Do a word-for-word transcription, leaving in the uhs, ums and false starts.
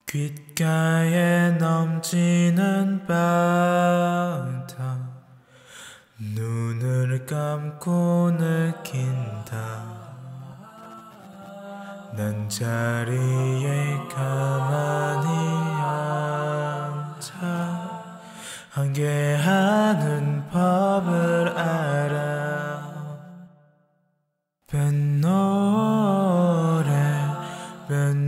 귓가에 넘치는 바다 눈을 감고 느낀다. 난 자리에 가만히 앉아 항해하는 법을 알아. 뺀 노래 뺀